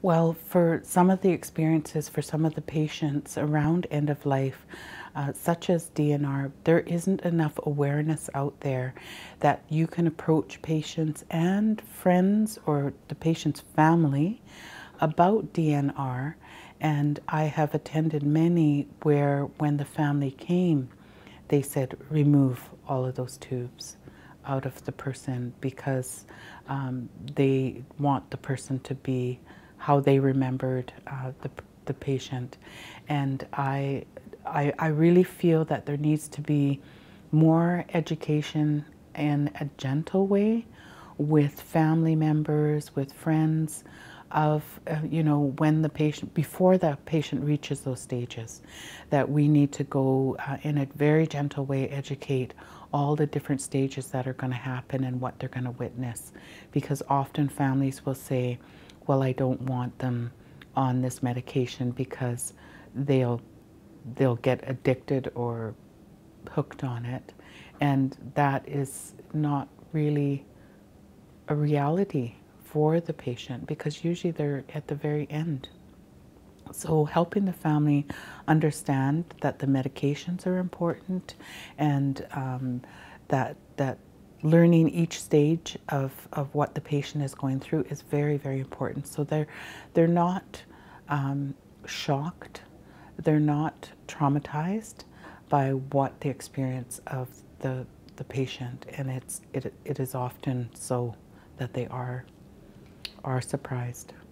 Well, for some of the experiences, for some of the patients around end of life, such as DNR, there isn't enough awareness out there that you can approach patients and friends or the patient's family about DNR. And I have attended many where when the family came, they said, remove all of those tubes out of the person because they want the person to be how they remembered the patient. And I really feel that there needs to be more education in a gentle way with family members, with friends, of, you know, when the patient, before the patient reaches those stages, that we need to go in a very gentle way, educate all the different stages that are going to happen and what they're going to witness. Because often families will say, well, I don't want them on this medication because they'll get addicted or hooked on it. And that is not really a reality for the patient because usually they're at the very end. So helping the family understand that the medications are important and that learning each stage of what the patient is going through is very, very important. So they're not shocked, they're not traumatized by what the experience of the patient, and it is often so that they are surprised.